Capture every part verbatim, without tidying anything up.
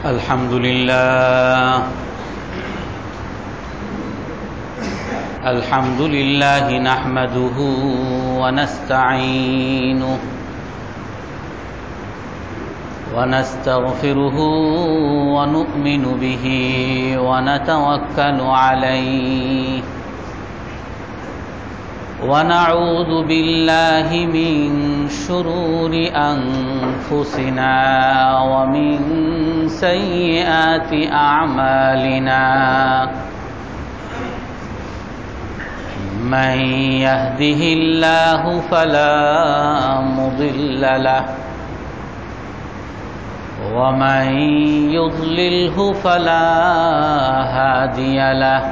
अल्हम्दुलिल्लाह अल्हम्दुलिल्लाह नहमदुहु व नस्तईनुहु व नस्तगफिरुहु व नु'मिनु बिही व नतवक्कलु अलैहि व नऊज़ु बिल्लाहि मिन शुरूरि अनफुसिना व मिन सय्यिआति अअमालिना मन यहदिहिल्लाहु फला मुदिल्ल लहु व मन युद्लिल्हु फला हादिय लहु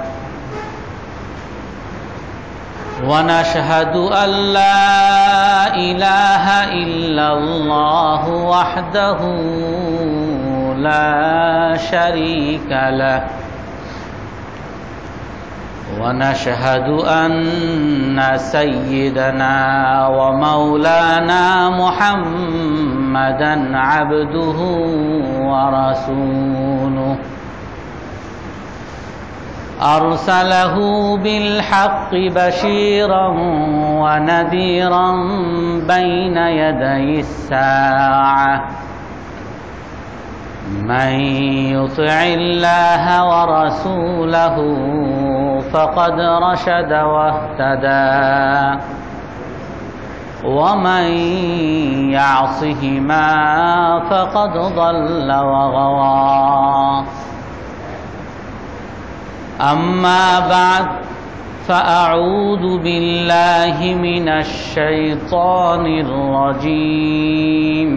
व नशहदु अल्ला इलाहा इल्लल्लाहु वहदहु ला शरीका लहु व नशहदु अन्न सय्यिदना व मौलाना मुहम्मदन अब्दुहु व रसूलुहु अरसलहु बिल्हक्कि बशीरन व नज़ीरन बैन यदैस्साअह मन युतिइल्लाह व रसूलहु फ़क़द रशद वहतदा व मन यअसिहिमा फ़क़द ضल व गवा। अम्मा बाद फ़अऊज़ु बिल्लाहि मिनश शैतानिर रजीम।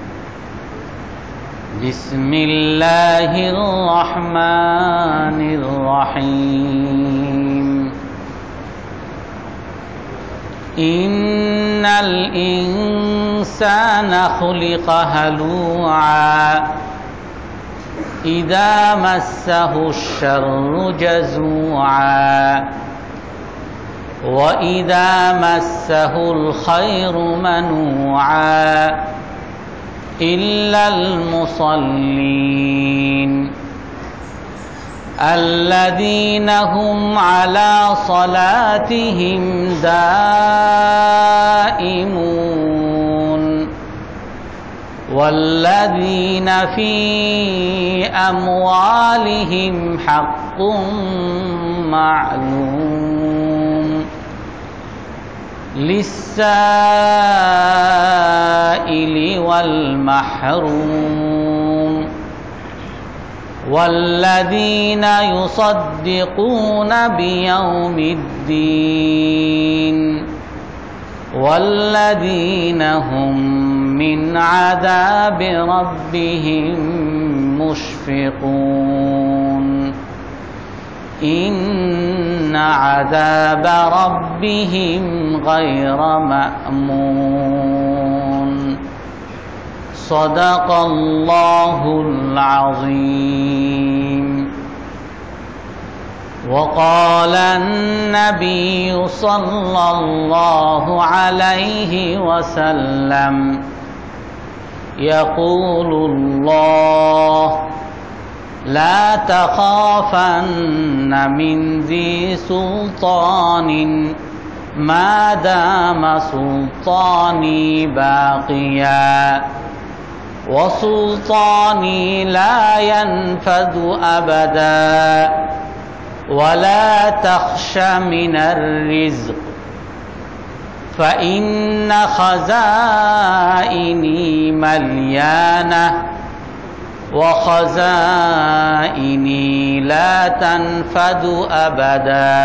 बिस्मिल्लाहिर रहमानिर रहीम। इन्नल इंसाना खुलिक़ हलूआ इज़ा मस्सहु श्शर्रु जज़ूआ व इज़ा मस्सहुल खैरु मनूआ इल्लल मुसल्लीन अल्लज़ीना हुम अला सलातिहिम दाइमून वल्लज़ीना फ़ी अम्वालिहिम हक़्क़ुम माअलूम लिस्साइलि वल महरूम वल्लज़ीना युसद्दिक़ून बियौमिद्दीन वल्लज़ीना हुम मिन अज़ाबि रब्बिहिम मुश्फ़िक़ून इन्न अज़ाब रब्बिहिम गैर मअमून। सदक़ल्लाहुल अज़ीम। वक़ाल अन्नबिय्यु सल्लल्लाहु अलैहि वसल्लम यक़ूलुल्लाह ला तख़ाफ़न्न मिन ज़ी सुल्तानिन मा दाम सुल्तानी बाक़िया व सुल्तानी ला यनफ़दु अबदा वला तख़्श मिनर रिज़्क़ फ़इन्न ख़ज़ाइनी मलयानह व ख़ज़ाइनी ला तनफ़दु अबदा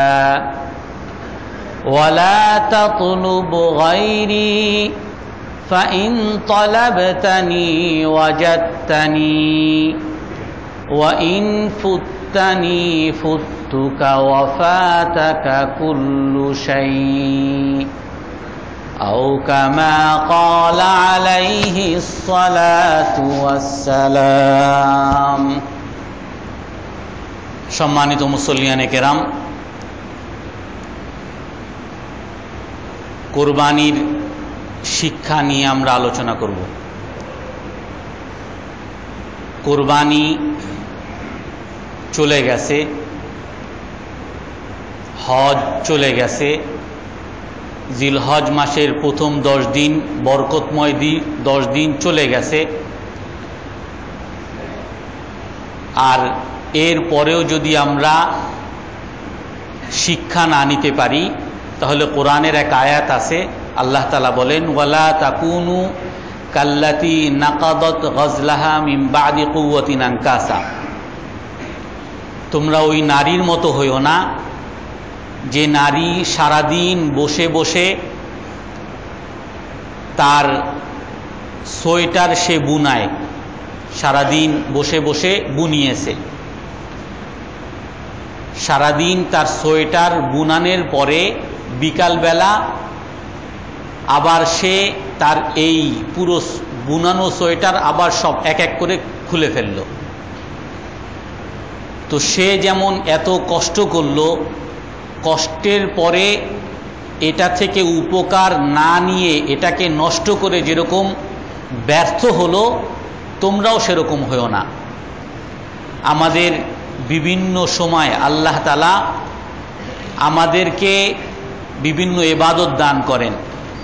वला तत्लुब गैरी फ़इन तलबतनी वजदतनी व इन फुत्तनी फुत्तुक व फ़ातक कुल्लु शै औ कमा क़ाल अलैहि अस्सलातु वस्सलाम। सम्मानित मुसल्लियाने केराम, कुरबानीर শিক্ষা নিয়ে আমরা আলোচনা করব। কোরবানি চলে গেছে, হজ চলে গেছে, জিলহজ মাসের প্রথম দশ দিন বরকতময় দিন, দশ দিন চলে গেছে। আর এর পরেও যদি আমরা শিক্ষা না নিতে পারি, তাহলে কোরআনের এক আয়াত আছে, আল্লাহ তাআলা বলেন, ওয়ালা তাকুনু কাল্লাতি নাকাদাত গজলাহা মিন বাদি কুওয়াতিন আনকাসা, তোমরা ওই নারীর মতো হইও না যে নারী সারাদিন বসে বসে তার সোয়েটার সে বুনায়, সারাদিন বসে বসে বুনিয়েছে, সারাদিন তার সোয়েটার বুনানোর পরে বিকালবেলা আবার সে তার এই পুরো বুনানো সোয়েটার আবার সব এক এক করে খুলে ফেলল। তো সে যেমন এত কষ্ট করলো, কষ্টের পরে এটা থেকে উপকার না নিয়ে এটাকে নষ্ট করে যেরকম ব্যর্থ হলো, তোমরাও সেরকম হও না। আমাদের বিভিন্ন সময় আল্লাহ তাআলা আমাদেরকে বিভিন্ন ইবাদত দান করেন।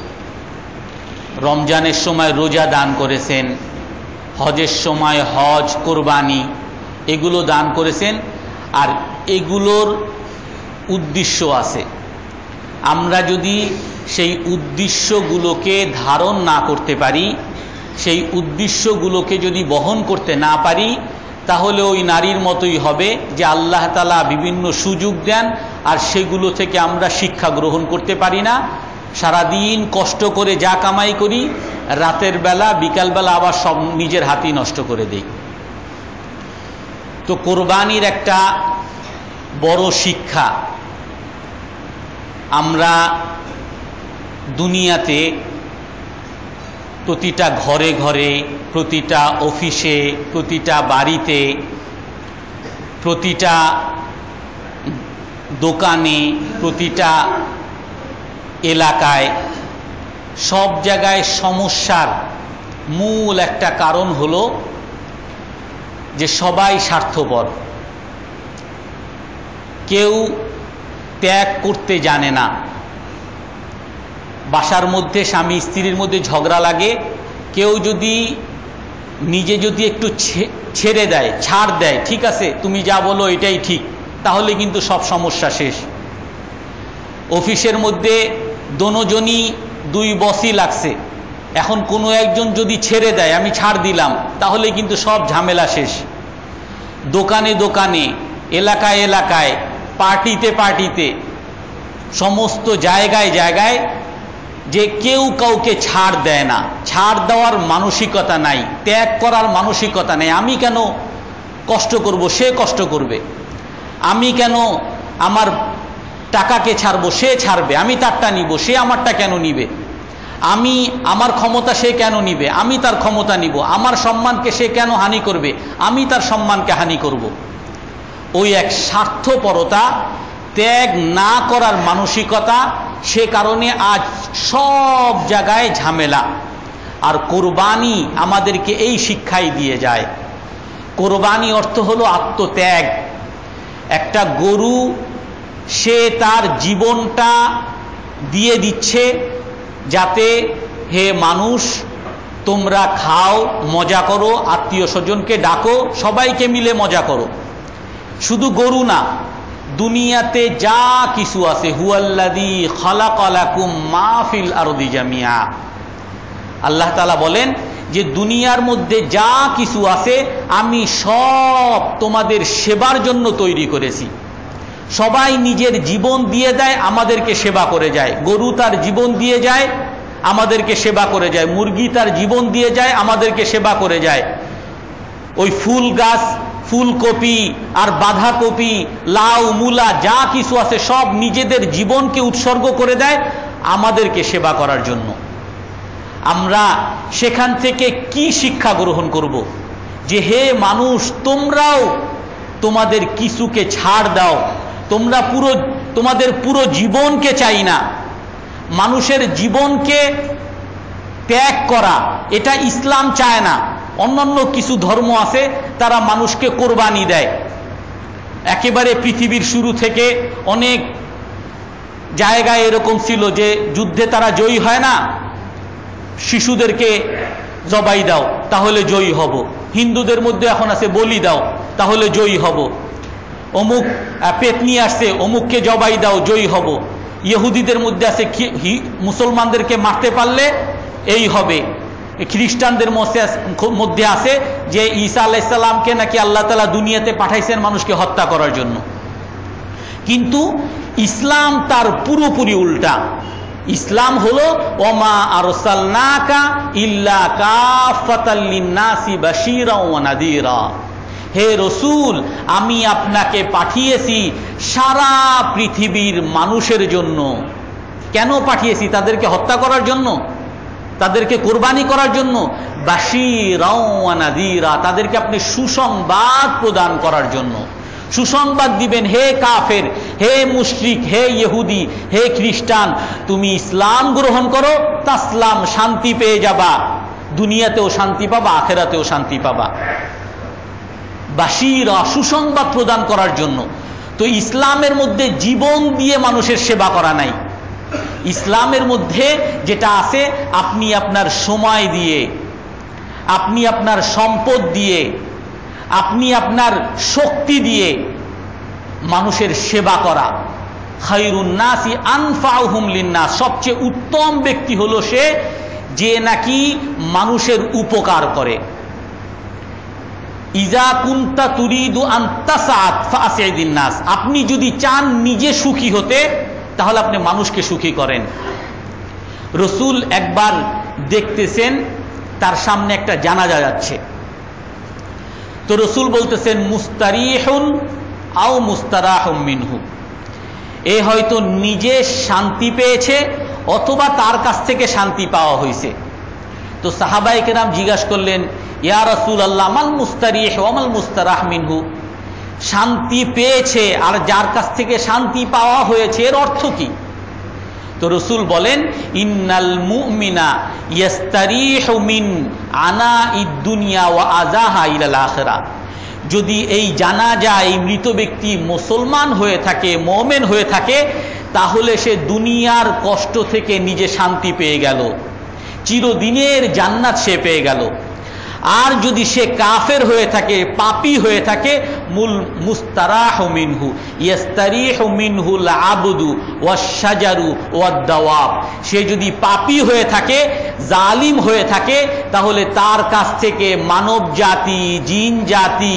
রমজানের সময় রোজা দান করেছেন, হজের সময় হজ, কোরবানি এগুলো দান করেছেন। আর এগুলোর উদ্দেশ্য আছে। আমরা যদি সেই উদ্দেশ্যগুলোকে ধারণ না করতে পারি, সেই উদ্দেশ্যগুলোকে যদি বহন করতে না পারি, তাহলে ওই নারীর মতোই হবে যে আল্লাহ তাআলা বিভিন্ন সুযোগ দেন আর সেগুলো থেকে আমরা শিক্ষা গ্রহণ করতে পারি না। সারাদিন কষ্ট করে যা কামাই করি, রাতের বেলা বিকালবেলা আবার সব নিজের হাতেই নষ্ট করে দেই। তো কোরবানির একটা বড় শিক্ষা, আমরা দুনিয়াতে প্রতিটা ঘরে ঘরে, প্রতিটা অফিসে, প্রতিটা বাড়িতে, প্রতিটা দোকানে, প্রতিটা এলাকায়, সব জায়গায় সমস্যার মূল একটা কারণ হলো যে সবাই স্বার্থপর। কেউ ত্যাগ করতে জানে না। বাসার মধ্যে স্বামী স্ত্রীর মধ্যে ঝগড়া লাগে, কেউ যদি নিজে যদি একটু ছেড়ে দেয়, ছাড় দেয়, ঠিক আছে তুমি যা বলো এটাই ঠিক, তাহলে কিন্তু সব সমস্যা শেষ। অফিসের মধ্যে দোনোজনই দুই বসই লাগছে, এখন কোনো একজন যদি ছেড়ে দেয়, আমি ছাড় দিলাম, তাহলে কিন্তু সব ঝামেলা শেষ। দোকানে দোকানে, এলাকায় এলাকায়, পার্টিতে পার্টিতে, সমস্ত জায়গায় জায়গায় যে কেউ কাউকে ছাড় দেয় না, ছাড় দেওয়ার মানসিকতা নাই, ত্যাগ করার মানসিকতা নেই। আমি কেন কষ্ট করব, সে কষ্ট করবে। আমি কেন আমার টাকাকে ছাড়বো, সে ছাড়বে। আমি তারটা নিব, সে আমারটা কেন নিবে। আমি আমার ক্ষমতা সে কেন নিবে, আমি তার ক্ষমতা নিব। আমার সম্মানকে সে কেন হানি করবে, আমি তার সম্মানকে হানি করব। ওই এক স্বার্থপরতা, ত্যাগ না করার মানসিকতা, সে কারণে আজ সব জায়গায় ঝামেলা। আর কোরবানি আমাদেরকে এই শিক্ষাই দিয়ে যায়। কোরবানি অর্থ হলো আত্মত্যাগ। একটা গরু সে তার জীবনটা দিয়ে দিচ্ছে যাতে হে মানুষ তোমরা খাও, মজা করো, আত্মীয় স্বজনকে ডাকো, সবাইকে মিলে মজা করো। শুধু গরু না, দুনিয়াতে যা কিছু আছে, হুয়াল্লাযী খালাকা লাকুম মা ফিল আরদি জামিয়া, আল্লাহ তাআলা বলেন যে দুনিয়ার মধ্যে যা কিছু আছে আমি সব তোমাদের সেবার জন্য তৈরি করেছি। সবাই নিজের জীবন দিয়ে দেয়, আমাদেরকে সেবা করে যায়। গরু তার জীবন দিয়ে যায়, আমাদেরকে সেবা করে যায়। মুরগি তার জীবন দিয়ে যায়, আমাদেরকে সেবা করে যায়। ওই ফুল গাছ, ফুলকপি আর বাঁধাকপি, লাউ, মূলা যা কিছু আছে সব নিজেদের জীবনকে উৎসর্গ করে দেয় আমাদেরকে সেবা করার জন্য। আমরা সেখান থেকে কি শিক্ষা গ্রহণ করব? যে হে মানুষ, তোমরাও তোমাদের কিছুকে ছাড় দাও। তোমরা পুরো তোমাদের পুরো জীবনকে চাই না। মানুষের জীবনকে ত্যাগ করা এটা ইসলাম চায় না। অন্যান্য কিছু ধর্ম আছে তারা মানুষকে কোরবানি দেয়। একেবারে পৃথিবীর শুরু থেকে অনেক জায়গায় এরকম ছিল যে যুদ্ধে তারা জয়ী হয় না, শিশুদেরকে জবাই দাও তাহলে জয়ী হব। হিন্দুদের মধ্যে এখন আছে বলি দাও তাহলে জয়ী হব। অমুক পেতনি আসছে অমুককে জবাই দাও জয়ী হব। ইহুদিদের মধ্যে আছে মুসলমানদেরকে মারতে পারলে এই হবে। খ্রিস্টানদের মধ্যে আছে যে ঈসা আলাইহিস সালামকে নাকি আল্লাহ তাআলা দুনিয়াতে পাঠাইছেন মানুষকে হত্যা করার জন্য। কিন্তু ইসলাম তার পুরোপুরি উল্টা। ইসলাম হলো ওমা আরসালনাকা ইল্লা কাফাতাল লিন্নাসি বাশীরাও ওয়া নাযীরা, হে রসুল আমি আপনাকে পাঠিয়েছি সারা পৃথিবীর মানুষের জন্য। কেন পাঠিয়েছি? তাদেরকে হত্যা করার জন্য, তাদেরকে কোরবানি করার জন্য। বাশীরাও ওয়া নাযীরা, তাদেরকে আপনি সুসংবাদ প্রদান করার জন্য। সুসংবাদ দিবেন, হে কাফের, হে মুশরিক, হে ইহুদি, হে খ্রিস্টান, তুমি ইসলাম গ্রহণ করো, তাসলাম, শান্তি পেয়ে যাবা, দুনিয়াতেও শান্তি পাবা, আখিরাতেও শান্তি পাবা। বাশীরা, সুসংবাদ প্রদান করার জন্য। তো ইসলামের মধ্যে জীবন দিয়ে মানুষের সেবা করা নাই। ইসলামের মধ্যে যেটা আছে, আপনি আপনার সময় দিয়ে, আপনি আপনার সম্পদ দিয়ে, আপনি আপনার শক্তি দিয়ে মানুষের সেবা করা। খায়রুন নাসি আনফাউহুম লিন্নাস, সবচেয়ে উত্তম ব্যক্তি হলো সে যে নাকি মানুষের উপকার করে। ইজা কুনতা তুরিদু আন তাসআদ ফাসিদিন নাস, আপনি যদি চান নিজে সুখী হতে তাহলে আপনি মানুষকে সুখী করেন। রসুল একবার দেখতেছেন তার সামনে একটা জানাজা যাচ্ছে, তো রসুল বলতেছেন মুস্তারিহুন আও মুস্তারাহুম মিনহু, এ হয়তো নিজে শান্তি পেয়েছে অথবা তার কাছ থেকে শান্তি পাওয়া হয়েছে। তো সাহাবায়ে কেরাম জিজ্ঞাসা করলেন, ইয়া রাসূলুল্লাহ মাল মুস্তারিহ ওয়া মাল মুস্তারাহ মিনহু, শান্তি পেয়েছে আর যার কাছ থেকে শান্তি পাওয়া হয়েছে এর অর্থ কি? তো রসুল বলেন, ইন্নাল মুমিনা ইয়াস্তারিহু মিন আনাইদ দুনিয়া ওয়া আযাহা ইলাল আখিরাহ, যদি এই জানাজা, এই মৃত ব্যক্তি মুসলমান হয়ে থাকে, মুমিন হয়ে থাকে, তাহলে সে দুনিয়ার কষ্ট থেকে নিজে শান্তি পেয়ে গেল, চিরদিনের জান্নাত সে পেয়ে গেল। আর যদি সে কাফের হয়ে থাকে, পাপী হয়ে থাকে, মুল মুস্তারাহু মিনহু ইয়াস্তারিহু মিনহুল আবদু ওয়াশ শাজারু ওয়াদ দাওয়াব, সে যদি পাপী হয়ে থাকে, জালিম হয়ে থাকে, তাহলে তার কাছ থেকে মানব জাতি, জিন জাতি,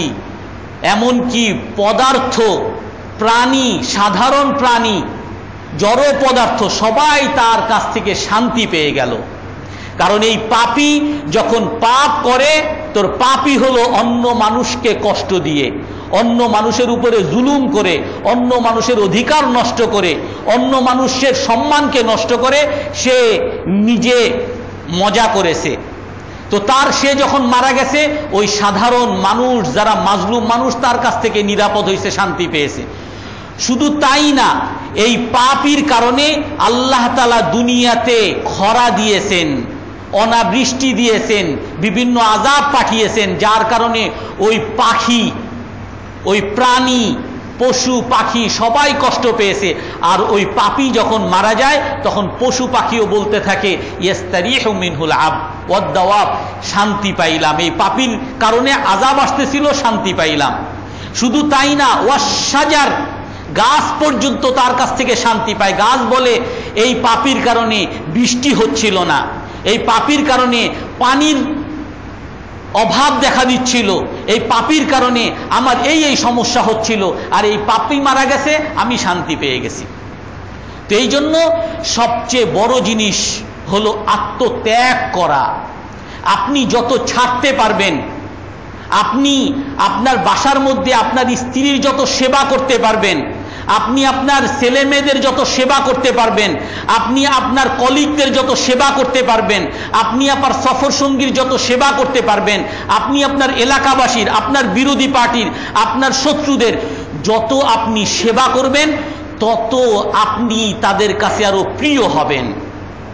এমনকি পদার্থ, প্রাণী, সাধারণ প্রাণী, জড় পদার্থ সবাই তার কাছ থেকে শান্তি পেয়ে গেল। কারণ এই পাপী যখন পাপ করে, তোর পাপী হলো অন্য মানুষকে কষ্ট দিয়ে, অন্য মানুষের উপরে জুলুম করে, অন্য মানুষের অধিকার নষ্ট করে, অন্য মানুষের সম্মানকে নষ্ট করে, সে নিজে মজা করেছে। তো তার সে যখন মারা গেছে, ওই সাধারণ মানুষ, যারা মাজলুম মানুষ, তার কাছ থেকে নিরাপদ হয়েছে, শান্তি পেয়েছে। শুধু তাই না, এই পাপীর কারণে আল্লাহ তাআলা দুনিয়াতে খরা দিয়েছেন, অনাবৃষ্টি দিয়েছেন, বিভিন্ন আযাব পাঠিয়েছেন, যার কারণে ওই পাখি, ওই প্রাণী, পশু পাখি সবাই কষ্ট পেয়েছে। আর ওই পাপী যখন মারা যায় তখন পশু পাখিও বলতে থাকে, ইয়াস্তারিহু মিনহুল আব ওয়াদ দাওয়াব, শান্তি পাইলাম, এই পাপীর কারণে আযাব আসতেছিল, শান্তি পাইলাম। শুধু তাই না, ওয়াশ শাজার, গাছ পর্যন্ত তার কাছ থেকে শান্তি পায়। গাছ বলে, এই পাপীর কারণে বৃষ্টি হচ্ছিল না, এই পাপীর কারণে পানির অভাব দেখা দিচ্ছিল, এই পাপীর কারণে আমার এই এই সমস্যা হচ্ছিল, আর এই পাপী মারা গেছে, আমি শান্তি পেয়ে গেছি। তো এই জন্য সবচেয়ে বড় জিনিস হলো আত্মত্যাগ করা। আপনি যত ছাড়তে পারবেন, আপনি আপনার বাসার মধ্যে আপনার স্ত্রীর যত সেবা করতে পারবেন, আপনি আপনার ছেলে মেয়েদের যত সেবা করতে পারবেন, আপনি আপনার কলিগদের যত সেবা করতে পারবেন, আপনি আপনার সফর সঙ্গীর যত সেবা করতে পারবেন, আপনি আপনার এলাকাবাসীর, আপনার বিরোধী পার্টির, আপনার শত্রুদের যত আপনি সেবা করবেন, তত আপনি তাদের কাছে আরো প্রিয় হবেন।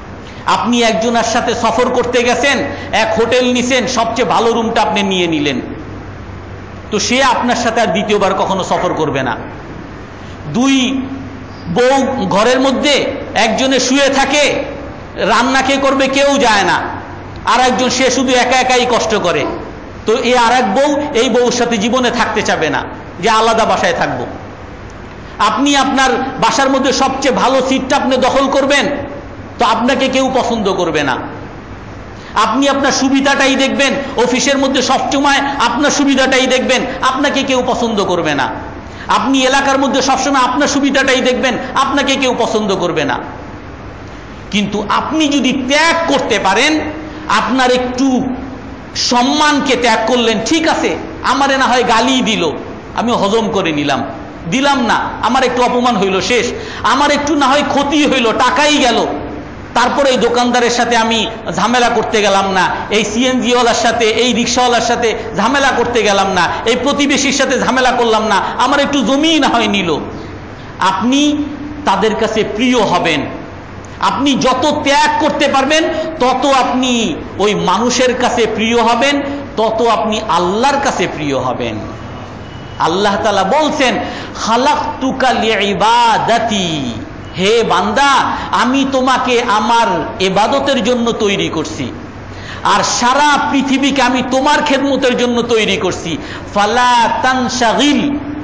আপনি একজনের সাথে সফর করতে গেছেন, এক হোটেল নিছেন, সবচেয়ে ভালো রুমটা আপনি নিয়ে নিলেন, তো সে আপনার সাথে আর দ্বিতীয়বার কখনো সফর করবে না। দুই বউ ঘরের মধ্যে, একজনে শুয়ে থাকে, রান্না কে করবে কেউ যায় না, আর একজন সে শুধু একা একাই কষ্ট করে, তো এই আর এক বউ এই বউর সাথে জীবনে থাকতে চাবে না, যে আলাদা বাসায় থাকবো। আপনি আপনার বাসার মধ্যে সবচেয়ে ভালো সিটটা আপনি দখল করবেন, তো আপনাকে কেউ পছন্দ করবে না। আপনি আপনার সুবিধাটাই দেখবেন, অফিসের মধ্যে সবসময় আপনার সুবিধাটাই দেখবেন, আপনাকে কেউ পছন্দ করবে না। আপনি এলাকার মধ্যে সবসময় আপনার সুবিধাটাই দেখবেন, আপনাকে কেউ পছন্দ করবে না। কিন্তু আপনি যদি ত্যাগ করতে পারেন, আপনার একটু সম্মানকে ত্যাগ করলেন, ঠিক আছে আমারে না হয় গালি দিল, আমি হজম করে নিলাম, দিলাম না, আমার একটু অপমান হইল, শেষ, আমার একটু না হয় ক্ষতি হইল, টাকাই গেল, তারপরে এই দোকানদারের সাথে আমি ঝামেলা করতে গেলাম না, এই সিএনজিওয়ালার সাথে, এই রিক্সাওয়ালার সাথে ঝামেলা করতে গেলাম না, এই প্রতিবেশীর সাথে ঝামেলা করলাম না, আমার একটু জমি না হয় নিল। আপনি তাদের কাছে প্রিয় হবেন। আপনি যত ত্যাগ করতে পারবেন তত আপনি ওই মানুষের কাছে প্রিয় হবেন, তত আপনি আল্লাহর কাছে প্রিয় হবেন। আল্লাহ তাআলা বলছেন, খালাকতুকা লিইবাদাতি, হে বান্দা আমি তোমাকে আমার ইবাদতের জন্য তৈরি করছি, আর সারা পৃথিবীকে আমি তোমার খেদমতের জন্য তৈরি করছি। ফালা তানশাগিল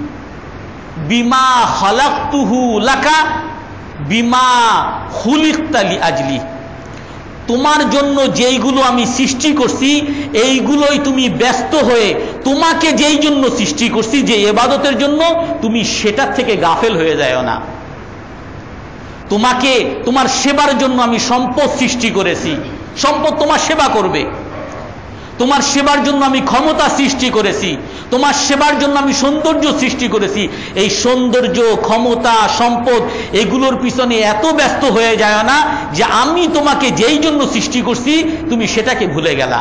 বিমা খালাকতুহু লাকা বিমা খুলিকতা লিআজলি, তোমার জন্য যেইগুলো আমি সৃষ্টি করছি এইগুলোই তুমি ব্যস্ত হয়ে, তোমাকে যেই জন্য সৃষ্টি করছি, যে ইবাদতের জন্য, তুমি সেটার থেকে গাফেল হয়ে যাও না। তোমাকে তোমার সেবার জন্য আমি সম্পদ সৃষ্টি করেছি, সম্পদ তোমার সেবা করবে। তোমার সেবার জন্য আমি ক্ষমতা সৃষ্টি করেছি, তোমার সেবার জন্য আমি সৌন্দর্য সৃষ্টি করেছি। এই সৌন্দর্য, ক্ষমতা, সম্পদ এগুলোর পিছনে এত ব্যস্ত হয়ে যায় না যে আমি তোমাকে যেই জন্য সৃষ্টি করছি তুমি সেটাকে ভুলে গেলা।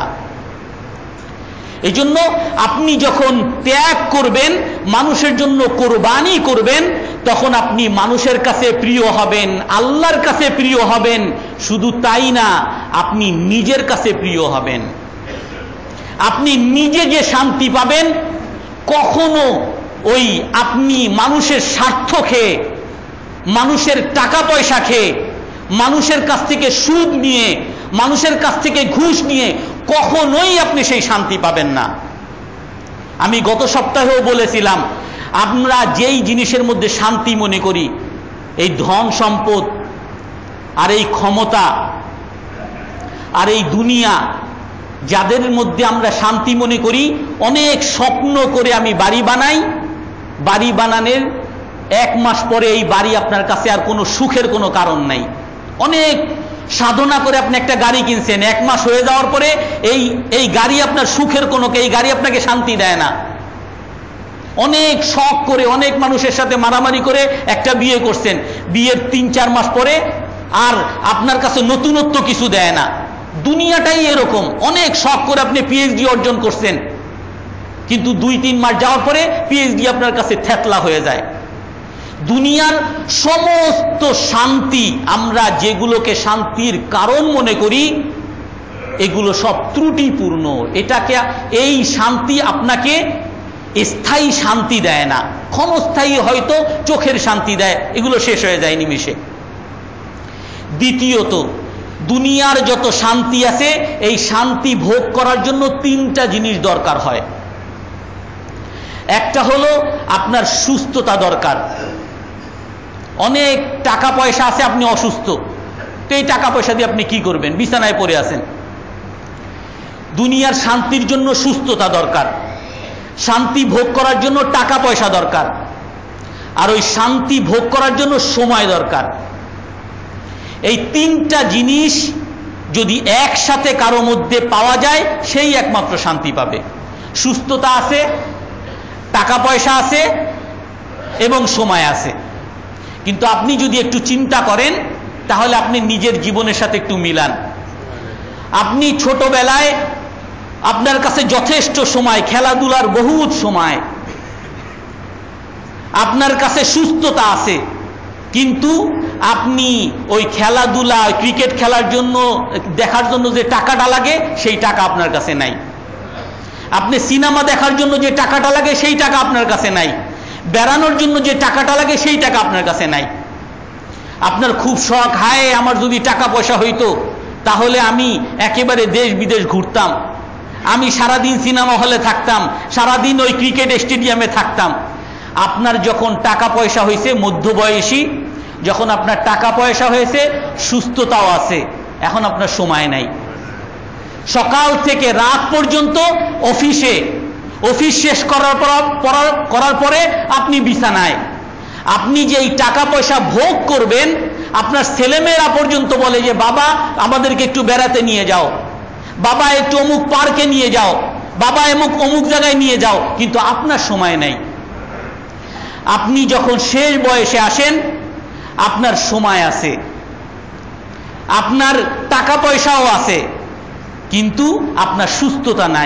এই জন্য আপনি যখন ত্যাগ করবেন, মানুষের জন্য কোরবানি করবেন, তখন আপনি মানুষের কাছে প্রিয় হবেন, আল্লাহর কাছে প্রিয় হবেন। শুধু তাই না, আপনি নিজের কাছে প্রিয় হবেন। আপনি নিজে যে শান্তি পাবেন, কখনো ওই আপনি মানুষের স্বার্থ খেয়ে, মানুষের টাকা পয়সা খেয়ে, মানুষের কাছ থেকে সুদ নিয়ে, মানুষের কাছ থেকে ঘুষ নিয়ে কখনোই আপনি সেই শান্তি পাবেন না। আমি গত সপ্তাহেও বলেছিলাম, আমরা যেই জিনিসের মধ্যে শান্তি মনে করি, এই ধন সম্পদ আর এই ক্ষমতা আর এই দুনিয়া, যাদের মধ্যে আমরা শান্তি মনে করি, অনেক স্বপ্ন করে আমি বাড়ি বানাই, বাড়ি বানানোর এক মাস পরে এই বাড়ি আপনার কাছে আর কোনো সুখের কোনো কারণ নাই। অনেক সাধনা করে আপনি একটা গাড়ি কিনছেন, এক মাস হয়ে যাওয়ার পরে এই এই গাড়ি আপনার সুখের কোনো, এই গাড়ি আপনাকে শান্তি দেয় না। অনেক শখ করে, অনেক মানুষের সাথে মারামারি করে একটা বিয়ে করছেন, বিয়ের তিন চার মাস পরে আর আপনার কাছে নতুনত্ব কিছু দেয় না। দুনিয়াটাই এরকম, অনেক শখ করে আপনি পিএইচডি অর্জন করছেন, কিন্তু দুই তিন মাস যাওয়ার পরে পিএইচডি আপনার কাছে থেতলা হয়ে যায়। দুনিয়ার সমস্ত শান্তি, আমরা যেগুলোকে শান্তির কারণ মনে করি, এগুলো সব ত্রুটিপূর্ণ। এটাকে, এই শান্তি আপনাকে স্থায়ী শান্তি দেয় না, ক্ষণস্থায়ী হয়তো চোখের শান্তি দেয়, এগুলো শেষ হয়ে যায় নিমিষে। দ্বিতীয়ত, দুনিয়ার যত শান্তি আছে, এই শান্তি ভোগ করার জন্য তিনটা জিনিস দরকার হয়। একটা হলো আপনার সুস্থতা দরকার। অনেক টাকা পয়সা আছে, আপনি অসুস্থ, তো এই টাকা পয়সা দিয়ে আপনি কি করবেন? বিছানায় পড়ে আছেন। দুনিয়ার শান্তির জন্য সুস্থতা দরকার, শান্তি ভোগ করার জন্য টাকা পয়সা দরকার, আর ওই শান্তি ভোগ করার জন্য সময় দরকার। এই তিনটা জিনিস যদি একসাথে কারো মধ্যে পাওয়া যায়, সেই একমাত্র শান্তি পাবে। সুস্থতা আছে, টাকা পয়সা আছে এবং সময় আছে। কিন্তু আপনি যদি একটু চিন্তা করেন, তাহলে আপনি নিজের জীবনের সাথে একটু মিলান। আপনি ছোটবেলায় আপনার কাছে যথেষ্ট সময়, খেলাধুলার বহুত সময়, আপনার কাছে সুস্থতা আছে, কিন্তু আপনি ওই খেলাধুলা, ক্রিকেট খেলার জন্য, দেখার জন্য যে টাকাটা লাগে সেই টাকা আপনার কাছে নাই। আপনি সিনেমা দেখার জন্য যে টাকাটা লাগে সেই টাকা আপনার কাছে নাই। বেড়ানোর জন্য যে টাকাটা লাগে সেই টাকা আপনার কাছে নাই। আপনার খুব শখ, হায় আমার যদি টাকা পয়সা হইতো তাহলে আমি একেবারে দেশ বিদেশ ঘুরতাম, আমি সারাদিন সিনেমা হলে থাকতাম, সারাদিন ওই ক্রিকেট স্টেডিয়ামে থাকতাম। আপনার যখন টাকা পয়সা হয়েছে, মধ্যবয়সী যখন আপনার টাকা পয়সা হয়েছে, সুস্থতাও আছে, এখন আপনার সময় নাই। সকাল থেকে রাত পর্যন্ত অফিসে, অফিস শেষ করার পর করার পরে আপনি বিছানায়। আপনি যে এই টাকা পয়সা ভোগ করবেন, আপনার ছেলেমেয়েরা পর্যন্ত বলে যে বাবা আমাদেরকে একটু বেড়াতে নিয়ে যাও, বাবা একটু অমুক পার্কে নিয়ে যাও, বাবা অমুক অমুক জায়গায় নিয়ে যাও, কিন্তু আপনার সময় নেই। আপনি যখন শেষ বয়সে আসেন, আপনার সময় আছে, আপনার টাকা পয়সাও আছে, কিন্তু আপনার সুস্থতা নাই।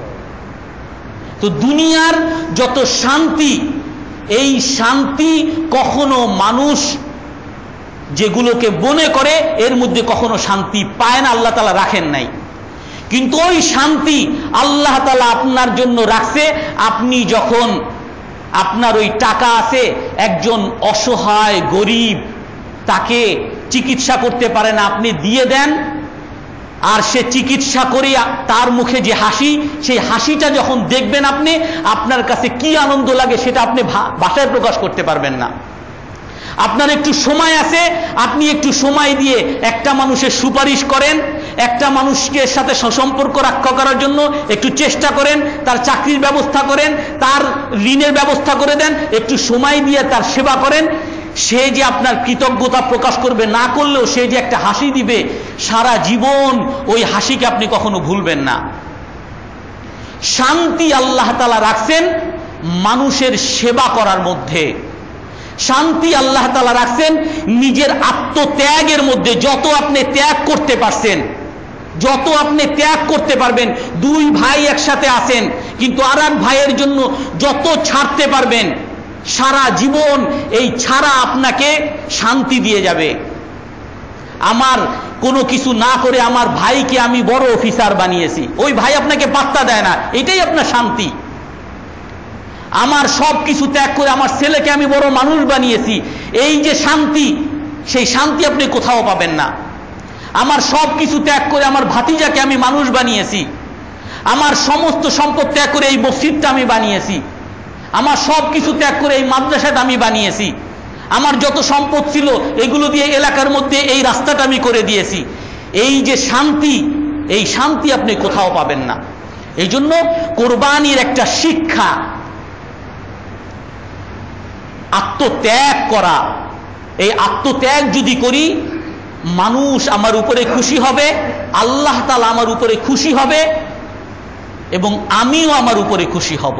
তো দুনিয়ার যত শান্তি, এই শান্তি কখনো মানুষ যেগুলোকে মনে করে এর মধ্যে কখনো শান্তি পায় না, আল্লাহ তাআলা রাখেন নাই। কিন্তু ওই শান্তি আল্লাহ তাআলা আপনার জন্য রাখছে। আপনি যখন, আপনার ওই টাকা আছে, একজন অসহায় গরিব তাকে চিকিৎসা করতে পারে না, আপনি দিয়ে দেন, আর সে চিকিৎসা করে তার মুখে যে হাসি, সেই হাসিটা যখন দেখবেন আপনি, আপনার কাছে কি আনন্দ লাগে সেটা আপনি ভাষায় প্রকাশ করতে পারবেন না। আপনার একটু সময় আছে, আপনি একটু সময় দিয়ে একটা মানুষের সুপারিশ করেন, একটা মানুষকে সাথে সুসম্পর্ক রক্ষা করার জন্য একটু চেষ্টা করেন, তার চাকরির ব্যবস্থা করেন, তার ঋণের ব্যবস্থা করে দেন, একটু সময় দিয়ে তার সেবা করেন। সে যে আপনার কৃতজ্ঞতা প্রকাশ করবে, না করলেও সে যে একটা হাসি দিবে, সারা জীবন ওই হাসিকে আপনি কখনো ভুলবেন না। শান্তি আল্লাহ তাআলা রাখছেন মানুষের সেবা করার মধ্যে, শান্তি আল্লাহ তাআলা রাখছেন নিজের আত্মত্যাগের মধ্যে। যত আপনি ত্যাগ করতে পারছেন, যত আপনি ত্যাগ করতে পারবেন, দুই ভাই একসাথে আছেন কিন্তু আর এক ভাইয়ের জন্য যত ছাড়তে পারবেন, সারা জীবন এই ছাড়া আপনাকে শান্তি দিয়ে যাবে। আমার কোনো কিছু না করে আমার ভাইকে আমি বড় অফিসার বানিয়েছি, ওই ভাই আপনাকে পাত্তা দেয় না, এটাই আপনার শান্তি। আমার সব কিছু ত্যাগ করে আমার ছেলেকে আমি বড় মানুষ বানিয়েছি, এই যে শান্তি, সেই শান্তি আপনি কোথাও পাবেন না। আমার সব কিছু ত্যাগ করে আমার ভাতিজাকে আমি মানুষ বানিয়েছি, আমার সমস্ত সম্পদ ত্যাগ করে এই মসজিদটা আমি বানিয়েছি, আমার সব কিছু ত্যাগ করে এই মাদ্রাসাটা আমি বানিয়েছি, আমার যত সম্পদ ছিল এগুলো দিয়ে এলাকার মধ্যে এই রাস্তাটা আমি করে দিয়েছি। এই যে শান্তি, এই শান্তি আপনি কোথাও পাবেন না। এই জন্য কোরবানির একটা শিক্ষা আত্মত্যাগ করা। এই আত্মত্যাগ যদি করি, মানুষ আমার উপরে খুশি হবে, আল্লাহ তাআলা আমার উপরে খুশি হবে, এবং আমিও আমার উপরে খুশি হব।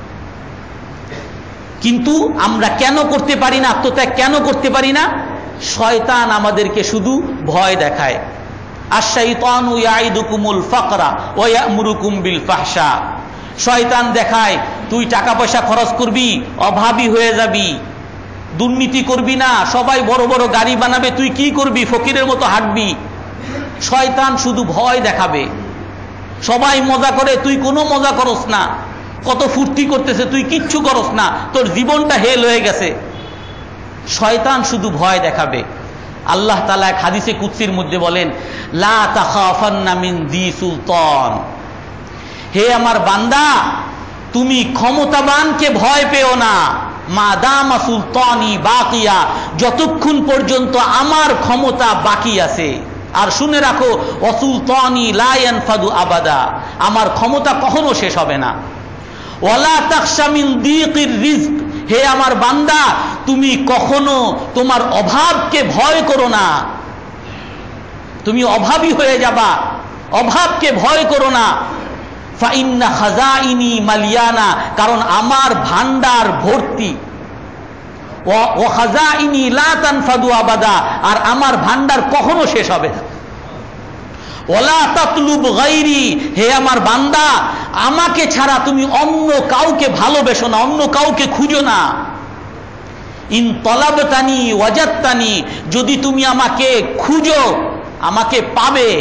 কিন্তু আমরা কেন করতে পারি না? আত্মত্যাগ কেন করতে পারি না? শয়তান আমাদেরকে শুধু ভয় দেখায়। আশ-শাইতানু ইয়াইদুকুমুল ফাকরা ওয়া ইয়া'মুরুকুম বিল ফাহশা। শয়তান দেখায় তুই টাকা পয়সা খরচ করবি, অভাবী হয়ে যাবি, দুর্নীতি করবি না, সবাই বড় বড় গাড়ি বানাবে, তুই কি করবি? ফকিরের মতো হাঁটবি। শয়তান শুধু ভয় দেখাবে। সবাই মজা করে, তুই কোনো মজা করস না, কত ফুর্তি করতেছে, তুই কিচ্ছু করস না, তোর জীবনটা হেল হয়ে গেছে। শয়তান শুধু ভয় দেখাবে। আল্লাহ তাআলা এক হাদিসে কুদসির মধ্যে বলেন, লা তাখাফান্না মিন যি সুলতান, হে আমার বান্দা তুমি ক্ষমতাবানকে ভয় পেও না, মা দামা সুলতানি বাকিয়া, যতক্ষণ পর্যন্ত আমার ক্ষমতা বাকি আছে। আর শুনে রাখো, অসুলতানি লা ইয়ানফাদু আবাদা, আমার ক্ষমতা কখনো শেষ হবে না। ওয়ালা তাখশা মিন দীকির রিজক, হে আমার বান্দা তুমি কখনো তোমার অভাবকে ভয় করো না, তুমি অভাবী হয়ে যাবা, অভাবকে ভয় করো না। ফাইন্না খাজাইনি মালিয়ানা, কারণ আমার ভান্ডার ভর্তি। ও খাজাইনি লা তানফাদু আবাদা, আর আমার ভান্ডার কখনো শেষ হবে না। ওয়ালা তাতলুব গায়রি, হে আমার বান্দা আমাকে ছাড়া তুমি অন্য কাউকে ভালোবেসো না, অন্য কাউকে খুঁজো না। ইন তলাবতানি ওয়াজাদতানি, যদি তুমি আমাকে খুঁজো আমাকে পাবে,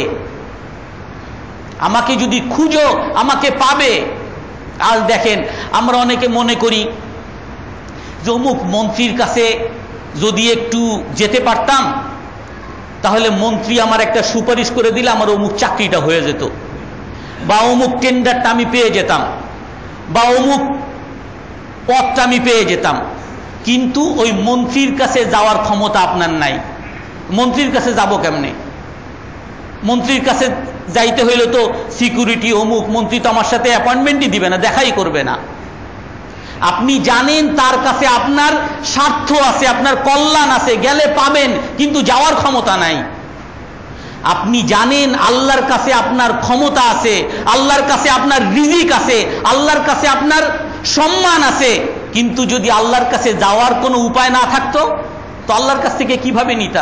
আমাকে যদি খুঁজো আমাকে পাবে। আজ দেখেন আমরা অনেকে মনে করি যে অমুক মন্ত্রীর কাছে যদি একটু যেতে পারতাম তাহলে মন্ত্রী আমার একটা সুপারিশ করে দিলে আমার অমুক চাকরিটা হয়ে যেত, বা অমুক টেন্ডারটা আমি পেয়ে যেতাম, বা অমুক পদটা আমি পেয়ে যেতাম। কিন্তু ওই মন্ত্রীর কাছে যাওয়ার ক্ষমতা আপনার নাই। মন্ত্রীর কাছে যাব কেমনে? মন্ত্রীর কাছে যাইতে হইলে তো সিকিউরিটি অমুক, মন্ত্রী তো আমার সাথে অ্যাপয়েন্টমেন্টই দিবে না, দেখাই করবে না। আপনি জানেন তার কাছে আপনার স্বার্থ আছে, আপনার কল্যাণ আছে, গেলে পাবেন, কিন্তু যাওয়ার ক্ষমতা নাই। আপনি জানেন আল্লাহর কাছে আপনার ক্ষমতা আছে, আল্লাহর কাছে আপনার রিজিক আছে, আল্লাহর কাছে আপনার সম্মান আছে, কিন্তু যদি আল্লাহর কাছে যাওয়ার কোনো উপায় না থাকতো তো আল্লাহর কাছ থেকে কিভাবে নিতাম?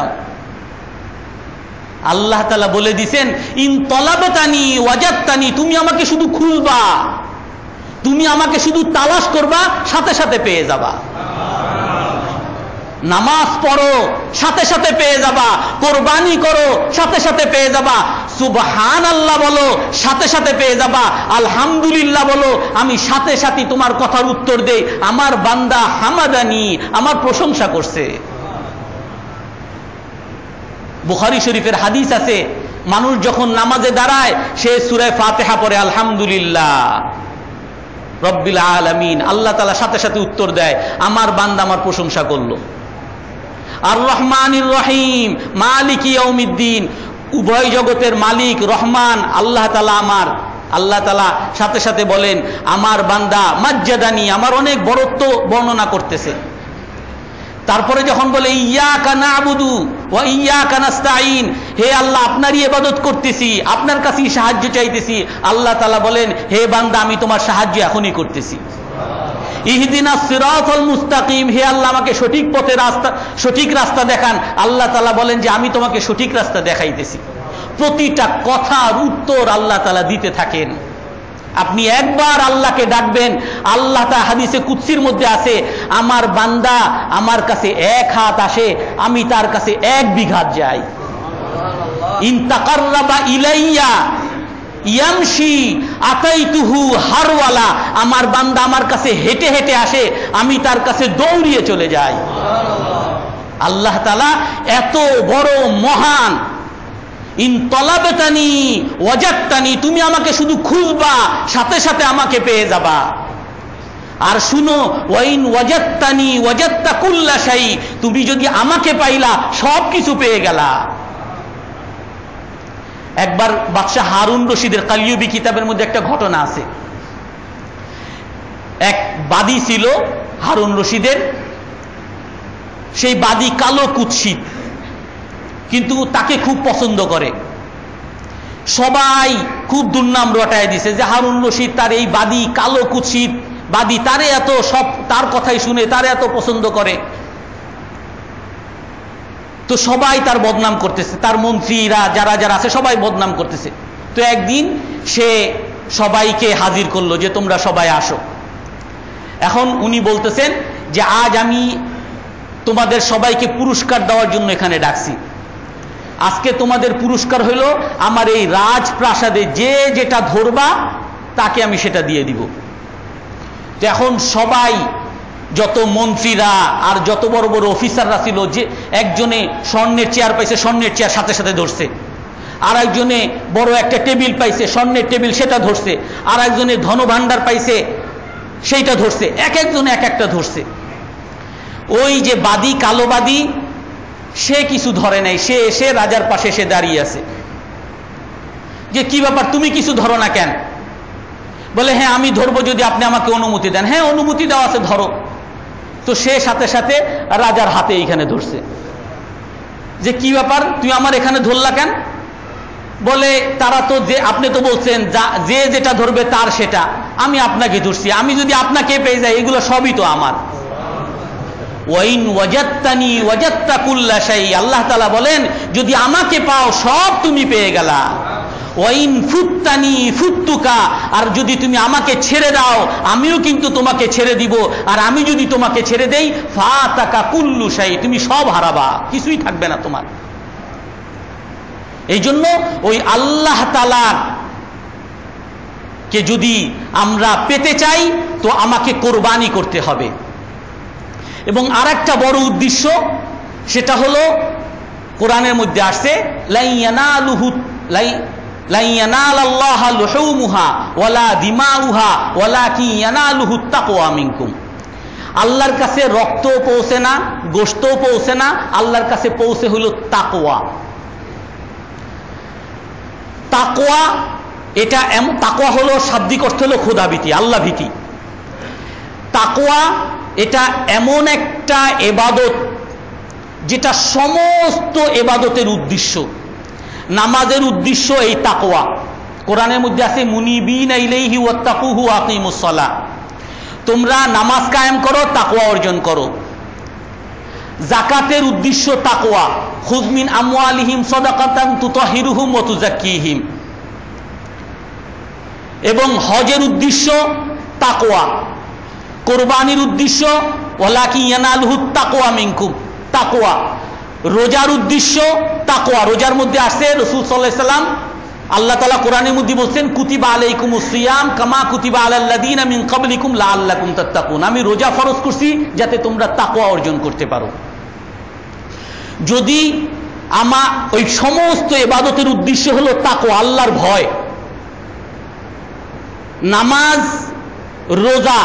আল্লাহ তাআলা বলে দিছেন ইন তলাবতানি ওয়াজাদতানি, তুমি আমাকে শুধু খুঁজবা, তুমি আমাকে শুধু তালাশ করবা, সাথে সাথে পেয়ে যাবা। নামাজ পড়ো সাথে সাথে পেয়ে যাবা, কোরবানি করো সাথে সাথে পেয়ে যাবা, সুবহানাল্লাহ বলো সাথে সাথে পেয়ে যাবা, আলহামদুলিল্লাহ বলো, আমি সাথে সাথে তোমার কথার উত্তর দেই, আমার বান্দা হামাদানি, আমার প্রশংসা করছে। বুখারী শরীফের হাদিস আছে, মানুষ যখন নামাজে দাঁড়ায় সে সূরা ফাতিহা পড়ে আলহামদুলিল্লাহ রব্বিল আলামিন, আল্লাহ তাআলা সাথে সাথে উত্তর দেয় আমার বান্দা আমার প্রশংসা করলো। আর রহমানির রহিম মালিকি ইয়াউমিদ্দিন, উভয় জগতের মালিক রহমান আল্লাহ তাআলা আমার, আল্লাহ তাআলা সাথে সাথে বলেন আমার বান্দা মাজ্জাদানি, আমার অনেক বড়ত্ব বর্ণনা করতেছে। তারপরে যখন বলে ইয়াকা না'বুদু ওয়া ইয়াকা নাস্তাঈন, হে আল্লাহ আপনারই ইবাদত করতেছি, আপনার কাছেই সাহায্য চাইতেছি, আল্লাহ তাআলা বলেন হে বান্দা আমি তোমার সাহায্য এখনই করতেছি। ইহদিনাস সিরাতাল মুস্তাকিম, হে আল্লাহ আমাকে সঠিক পথে রাস্তা, সঠিক রাস্তা দেখান, আল্লাহ তাআলা বলেন যে আমি তোমাকে সঠিক রাস্তা দেখাইতেছি। প্রতিটা কথার উত্তর আল্লাহ তাআলা দিতে থাকেন। আপনি একবার আল্লাহকে ডাকবেন, আল্লাহ তা হাদিসে কুদসির মধ্যে আছে আমার বান্দা আমার কাছে এক হাত আসে, আমি তার কাছে এক বিঘাত যাই। ইন তাকাররাবা ইলাইয়া ইয়ামশি আতাইতুহু হারওয়ালা, আমার বান্দা আমার কাছে হেঁটে হেঁটে আসে, আমি তার কাছে দৌড়িয়ে চলে যাই। আল্লাহ তাআলা এত বড় মহান। ইন তলাবতানি ওয়াজাদতানি, তুমি আমাকে শুধু খুঁজবা সাথে সাথে আমাকে পেয়ে যাবা। আর শুনো ওয়াইন ওয়াজাদতানি ওয়াজাদতা কুল্লা শাই, তুমি যদি আমাকে পাইলা সব কিছু পেয়ে গেলা। একবার বাদশাহ হারুন রশিদের কালিয়ুবি কিতাবের মধ্যে একটা ঘটনা আছে। এক বাদী ছিল হারুন রশিদের, সেই বাদী কালো কুৎসিত, কিন্তু তাকে খুব পছন্দ করে। সবাই খুব দুর্নাম রটায় দিছে যে হারুন রশিদ তার এই বাদী কালো কুৎসিত বাদী, তারে এত সব তার কথাই শুনে, তারে এত পছন্দ করে। তো সবাই তার বদনাম করতেছে, তার মন্ত্রীরা যারা যারা আছে সবাই বদনাম করতেছে। তো একদিন সে সবাইকে হাজির করলো যে তোমরা সবাই আসো। এখন উনি বলতেছেন যে আজ আমি তোমাদের সবাইকে পুরস্কার দেওয়ার জন্য এখানে ডাকছি। আজকে তোমাদের পুরস্কার হইল আমার এই রাজপ্রাসাদে যে যেটা ধরবা তাকে আমি সেটা দিয়ে দিব। তো এখন সবাই, যত মন্ত্রীরা আর যত বড় বড় অফিসাররা ছিল, যে একজনে স্বর্ণের চেয়ার পাইছে স্বর্ণের চেয়ার সাথে সাথে ধরছে, আর একজনে বড় একটা টেবিল পাইছে স্বর্ণের টেবিল সেটা ধরছে, আর একজনে ধনভাণ্ডার পাইছে সেইটা ধরছে, এক একজনে এক একটা ধরছে। ওই যে বাদী কালো বাদী সে কিছু ধরে নাই, সে এসে রাজার পাশে এসে দাঁড়িয়ে আছে যে কি ব্যাপার তুমি কিছু ধরো না কেন? বলে হ্যাঁ আমি ধরবো যদি আপনি আমাকে অনুমতি দেন। হ্যাঁ অনুমতি দেওয়া আছে, ধরো। তো সে সাথে সাথে রাজার হাতে এইখানে ধরছে যে কি ব্যাপার তুই আমার এখানে ধরলা কেন? বলে তারা তো যে আপনি তো বলছেন যে যেটা ধরবে তার সেটা, আমি আপনাকে ধরছি, আমি যদি আপনাকে পেয়ে যাই এগুলো সবই তো আমার। ওয়াইন ওয়াজাদতানি ওয়াজাদতা কুল্লা শাই, আল্লাহ তাআলা বলেন যদি আমাকে পাও সব তুমি পেয়ে গেলা। ওয়াইন ফুত্তানি ফুত্তুকা, আর যদি তুমি আমাকে ছেড়ে দাও আমিও কিন্তু তোমাকে ছেড়ে দিব, আর আমি যদি তোমাকে ছেড়ে দেই ফাতাকা কুল্লু শাই, তুমি সব হারাবা, কিছুই থাকবে না তোমার। এই জন্য ওই আল্লাহ তাআলা কে যদি আমরা পেতে চাই তো আমাকে কোরবানি করতে হবে। এবং আর একটা বড় উদ্দেশ্য, সেটা হলো কোরআনের মধ্যে আসছে লাই ইয়ানালুহু লাই লাই ইয়ানালাল্লাহা লুহুমুহা ওয়ালা দিমাউহা ওয়ালাকিন ইয়ানালুহুত তাকওয়া মিনকুম। আল্লাহর কাছে রক্ত পৌঁছে না, গোশত পৌঁছে না, আল্লাহর কাছে পৌঁছে হলো তাকওয়া। তাকওয়া এটা তাকওয়া হলো শাব্দিক অর্থ হলো খোদাভীতি, আল্লাহ ভীতি। তাকওয়া এটা এমন একটা ইবাদত যেটা সমস্ত ইবাদতের উদ্দেশ্য। নামাজের উদ্দেশ্য এই তাকওয়া। কোরআনের মধ্যে আছে মুনিবিনা ইলাইহি ওয়াত্তাকুহু ওয়া আকিমুস সালাহ, তোমরা নামাজ কায়েম করো, তাকওয়া অর্জন করো। যাকাতের উদ্দেশ্য তাকওয়া, খুয মিন আমওয়ালিহিম সাদাকাতান তুতাহিরুহুম ওয়া তুযাক্কিহিম। এবং হজের উদ্দেশ্য তাকওয়া। কোরবানির উদ্দেশ্য ওয়ালাকিন ইয়ানালুহুত তাকওয়া মিনকুম, তাকওয়া। রোজার উদ্দেশ্য তাকওয়া। রোজার মধ্যে আসছে রাসূল সাল্লাল্লাহু আলাইহি সাল্লাম, আল্লাহ তাআলা কোরআনের মধ্যে বলছেন কুতিবা আলাইকুমুস সিয়াম কামা কুতিবা আলাল্লাযীনা মিন ক্বাবলিকুম লাআল্লাকুম তাত্তাকুন, আমি রোজা ফরজ করছি যাতে তোমরা তাকওয়া অর্জন করতে পারো। যদি আমা ওই সমস্ত ইবাদতের উদ্দেশ্য হলো তাকওয়া, আল্লাহর ভয়। নামাজ, রোজা,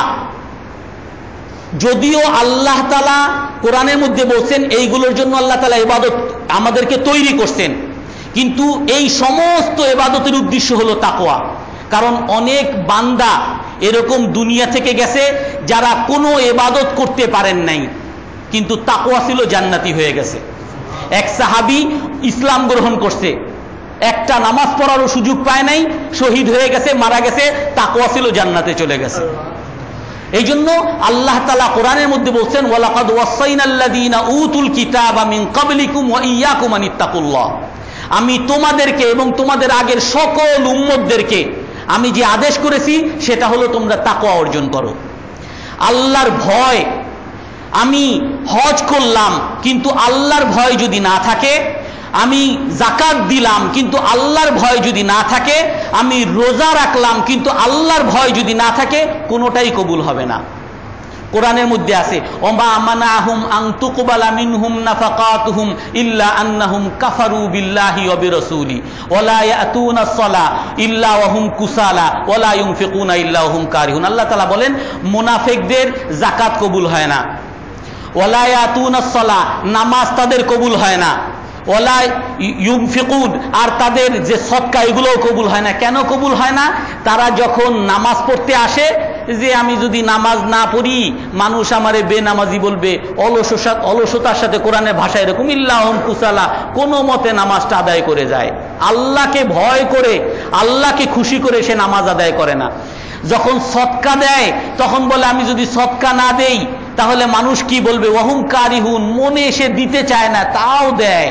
যদিও আল্লাহ তাআলা কোরআনের মধ্যে বলছেন এইগুলোর জন্য আল্লাহ তাআলা ইবাদত আমাদেরকে তৈরি করছেন, কিন্তু এই সমস্ত ইবাদতের উদ্দেশ্য হলো তাকওয়া। কারণ অনেক বান্দা এরকম দুনিয়া থেকে গেছে যারা কোনো ইবাদত করতে পারেন নাই, কিন্তু তাকওয়া ছিল, জান্নাতি হয়ে গেছে। এক সাহাবী ইসলাম গ্রহণ করছে, একটা নামাজ পড়ারও সুযোগ পায় নাই, শহীদ হয়ে গেছে, মারা গেছে, তাকওয়া ছিল, জান্নাতে চলে গেছে। এই জন্য আল্লাহ তাআলা কোরআনের মধ্যে বলছেন ওয়ালাকাদ ওয়াসাইনাল্লাযীনা উতুল কিতাবা মিন ক্বাবলিকুম ওয়া ইয়্যাকুম আনিত্তাকুল্লাহ, আমি তোমাদেরকে এবং তোমাদের আগের সকল উম্মতদেরকে আমি যে আদেশ করেছি সেটা হলো তোমরা তাকওয়া অর্জন করো, আল্লাহর ভয়। আমি হজ করলাম কিন্তু আল্লাহর ভয় যদি না থাকে, আমি যাকাত দিলাম কিন্তু আল্লাহর ভয় যদি না থাকে, আমি রোজা রাখলাম কিন্তু আল্লাহর ভয় যদি না থাকে, কোনোটাই কবুল হবে না। কোরআনের মধ্যে আছে ওমা মানাহুম আন তুকবালা মিনহুম নাফাকাতুহুম ইল্লা আন্নাহুম কাফারু বিল্লাহি ওয়া বিরাসূলি ওয়ালা ইয়াতুনাস সালা ইল্লা ওয়া হুম কুসালা ওয়ালা ইউনফিকুনা ইল্লা ওয়া হুম কারিহুন। আল্লাহ তাআলা বলেন মুনাফিকদের যাকাত কবুল হয় না, ওয়ালা ইয়াতুনাস সালা, নামাজ তাদের কবুল হয় না, ওয়ালা ইউনফিকুন, আর তাদের যে সদকা এগুলোও কবুল হয় না। কেন কবুল হয় না? তারা যখন নামাজ পড়তে আসে, যে আমি যদি নামাজ না পড়ি মানুষ আমারে বেনামাজি বলবে, অলসতা অলসতার সাথে কোরআনের ভাষা এরকম ইল্লাহুম কুসালা, কোনো মতে নামাজটা আদায় করে যায়। আল্লাহকে ভয় করে, আল্লাহকে খুশি করে সে নামাজ আদায় করে না। যখন সদকা দেয় তখন বলে আমি যদি সদকা না দেই তাহলে মানুষ কি বলবে, ওয়াহুম কারিহুন, মনে এসে দিতে চায় না, তাও দেয়।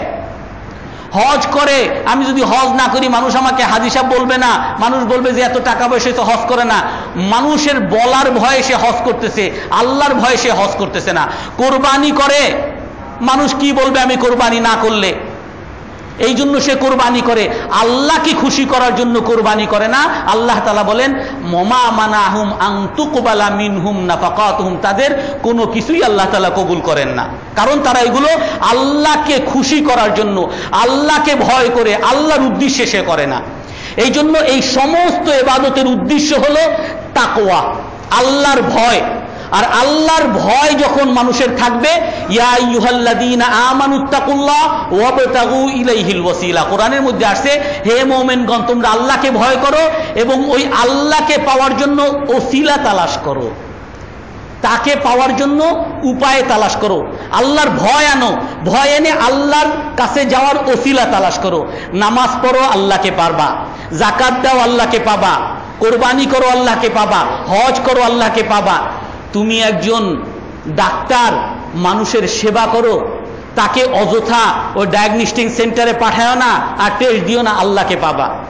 হজ করে, আমি যদি হজ না করি মানুষ আমাকে হাজী সাহেব বলবে না, মানুষ বলবে যে এত টাকা পয়সা তো হজ করে না। মানুষের বলার ভয়ে সে হজ করতেছে, আল্লাহর ভয়ে সে হজ করতেছে না। কোরবানি করে, মানুষ কি বলবে আমি কোরবানি না করলে, এই জন্য সে কোরবানি করে, আল্লাহকে খুশি করার জন্য কোরবানি করে না। আল্লাহ তাআলা বলেন মমা মানাহুম আন তুকবালা মিনহুম নাফাকাতুহুম, তাদের কোনো কিছুই আল্লাহ তাআলা কবুল করেন না, কারণ তারা এগুলো আল্লাহকে খুশি করার জন্য, আল্লাহকে ভয় করে, আল্লাহর উদ্দেশ্যে সে করে না। এই জন্য এই সমস্ত ইবাদতের উদ্দেশ্য হলো তাকওয়া, আল্লাহর ভয়। আর আল্লাহর ভয় যখন মানুষের থাকবে, ইয়া আইয়ুহাল্লাযীনা আমানুত্তাকুল্লাহ ওয়াবতাগু ইলাইহিল ওয়াসিলা, কোরআনের মধ্যে আসছে হে মুমিনগণ তোমরা আল্লাহকে ভয় করো এবং ওই আল্লাহকে পাওয়ার জন্য ওসিলা তালাশ করো, তাকে পাওয়ার জন্য উপায় তালাশ করো। আল্লাহর ভয় আনো, ভয় এনে আল্লাহর কাছে যাওয়ার ওসিলা তালাশ করো। নামাজ পড়ো, আল্লাহকে পারবা, যাকাত দাও, আল্লাহকে পাবা, কোরবানি করো, আল্লাহকে পাবা, হজ করো, আল্লাহকে পাবা। তুমি একজন ডাক্তার, মানুষের সেবা করো, তাকে অযথা ওই ডায়াগনস্টিক সেন্টারে পাঠায় না আর টেস্ট দিও না, আল্লাহকে পাবা।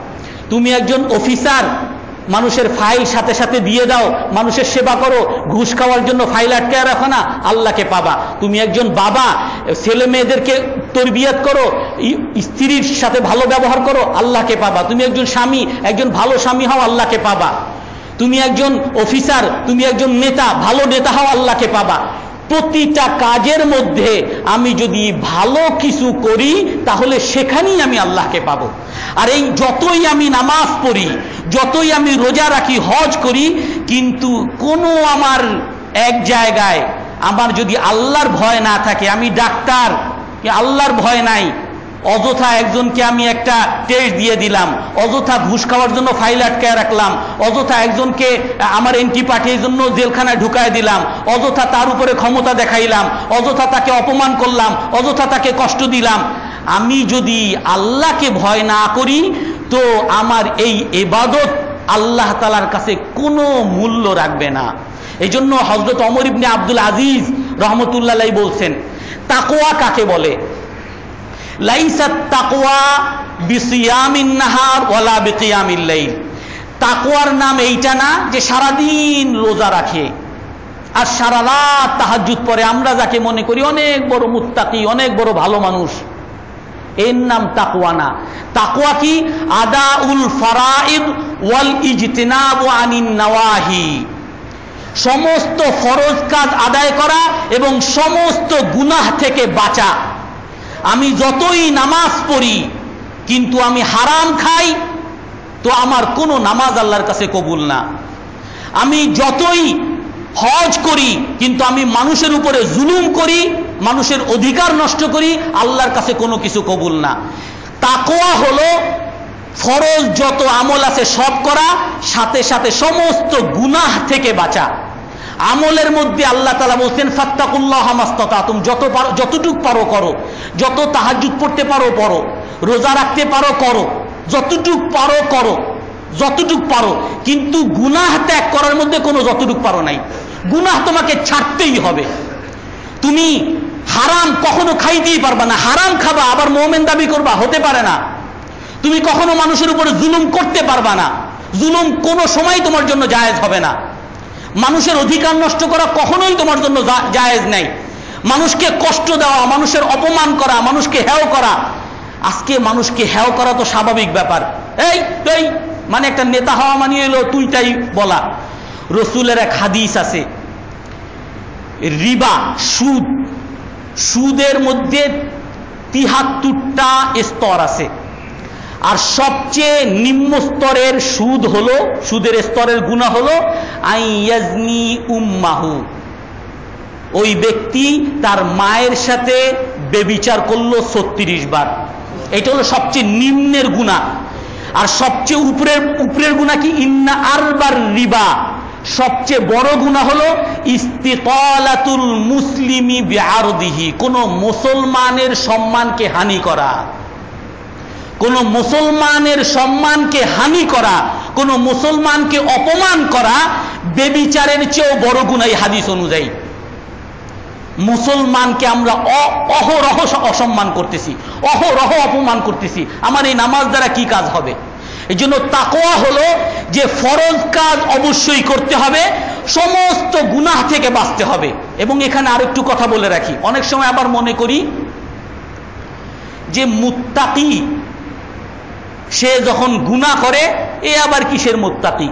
তুমি একজন অফিসার, মানুষের ফাইল সাথে সাথে দিয়ে দাও, মানুষের সেবা করো, ঘুষ খাওয়ার জন্য ফাইল আটকে রাখো না, আল্লাহকে পাবা। তুমি একজন বাবা, ছেলে মেয়েদেরকে তরবিয়ত করো, স্ত্রীর সাথে ভালো ব্যবহার করো, আল্লাহকে পাবা। তুমি একজন স্বামী, একজন ভালো স্বামী হও, আল্লাহকে পাবা। তুমি একজন অফিসার, তুমি একজন নেতা, ভালো নেতা হও, আল্লাহকে পাবা। প্রতিটা কাজের মধ্যে আমি যদি ভালো কিছু করি তাহলে সেখানেই আমি আল্লাহকে পাবো। আর এই যতই আমি নামাজ পড়ি, যতই আমি রোজা রাখি, হজ করি, কিন্তু কোনো আমার এক জায়গায় আমার যদি আল্লাহর ভয় না থাকে, আমি ডাক্তার, আল্লাহর ভয় নাই, অযথা একজনকে আমি একটা টেস্ট দিয়ে দিলাম, অযথা ঘুষ খাওয়ার জন্য ফাইল আটকায় রাখলাম, অযথা একজনকে আমার এন্ট্রি পাঠিয়ে জন্য জেলখানায় ঢুকায় দিলাম, অযথা তার উপরে ক্ষমতা দেখাইলাম, অযথা তাকে অপমান করলাম, অযথা তাকে কষ্ট দিলাম। আমি যদি আল্লাহকে ভয় না করি তো আমার এই ইবাদত আল্লাহ তাআলার কাছে কোনো মূল্য রাখবে না। এই জন্য হযরত ওমর ইবনে আব্দুল আজিজ রহমতুল্লাহ আলাইহি বলছেন, তাকওয়া কাকে বলে? লাইসাত তাকওয়া বিসিয়ামিন নাহার ওয়ালা বিকিয়ামিল লাইল। তাকওয়ার নাম এইটা না যে সারাদিন রোজা রাখে আর সারা রাত তাহাজ্জুদ পড়ে, আমরা যাকে মনে করি অনেক বড় মুত্তাকি, অনেক বড় ভালো মানুষ, এর নাম তাকওয়া না। তাকওয়া কি? আদাউল ফারাইদ ওয়াল ইজতিনাবু আনিন নওয়াহি। সমস্ত ফরজ কাজ আদায় করা এবং সমস্ত গুনাহ থেকে বাঁচা। আমি যতই নামাজ পড়ি কিন্তু আমি হারাম খাই তো আমার কোনো নামাজ আল্লাহর কাছে কবুল না। আমি যতই হজ করি কিন্তু আমি মানুষের উপরে জুলুম করি, মানুষের অধিকার নষ্ট করি, আল্লাহর কাছে কোনো কিছু কবুল না। তাকওয়া হলো ফরজ যত আমল আছে সব করা, সাথে সাথে সমস্ত গুনাহ থেকে বাঁচা। আমলের মধ্যে আল্লাহ তাআলা বলছেন ফাত্তাকুল্লাহ মাস্তাতাতুম, যত পারো যতটুক পারো করো, যত তাহাজ্জুদ পড়তে পারো পড়ো, রোজা রাখতে পারো করো, যতটুক পারো করো, যতটুক পারো। কিন্তু গুনাহ ত্যাগ করার মধ্যে কোনো যতটুক পারো নাই। গুনাহ তোমাকে ছাড়তেই হবে। তুমি হারাম কখনো খাইতেই পারবা না, হারাম খাবা আবার মুমিন দাবি করবা, হতে পারে না। তুমি কখনো মানুষের উপরে জুলুম করতে পারবা না, জুলুম কোনো সময় তোমার জন্য জায়েজ হবে না। মানুষের অধিকার নষ্ট করা কখনোই তোমার জন্য জায়েজ নাই। মানুষকে কষ্ট দেওয়া, মানুষের অপমান করা, মানুষকে হেয় করা, আজকে মানুষকে হেয় করা তো স্বাভাবিক ব্যাপার। এই তুই মানে একটা নেতা হওয়া মানিয়ে এলো তুইটাই বলা। রসুলের এক হাদিস আছে, রিবা সুদ, সুদের মধ্যে তিহাত্তরটা স্তর আছে, আর সবচেয়ে নিম্ন স্তরের সুদ হলো, সুদের স্তরের গুনাহ হলো আইয়াজনি উম্মাহু, ওই ব্যক্তি তার মায়ের সাথে বেবিচার করলো ছত্রিশ বার। এটা হলো সবচেয়ে নিম্নের গুনাহ। আর সবচেয়ে উপরের উপরের গুনাহ কি? ইন্না আরবার রিবা, সবচেয়ে বড় গুনাহ হলো ইস্তিকালাতুল মুসলিমি বিআরদিহি, কোন মুসলমানের সম্মানকে হানি করা, কোন মুসলমানের সম্মানকে হানি করা, কোন মুসলমানকে অপমান করা বেবিচারের চেয়েও বড় গুনাহ এই হাদিস অনুযায়ী। মুসলমানকে আমরা অহরহ অসম্মান করতেছি, অহরহ অপমান করতেছি, আমার এই নামাজ দ্বারা কি কাজ হবে? এই জন্য তাকওয়া হলো যে ফরজ কাজ অবশ্যই করতে হবে, সমস্ত গুনাহ থেকে বাঁচতে হবে। এবং এখানে আরেকটু কথা বলে রাখি, অনেক সময় আবার মনে করি যে মুত্তাকি সে যখন গুনাহ করে এ আবার কিসের মুত্তাকি?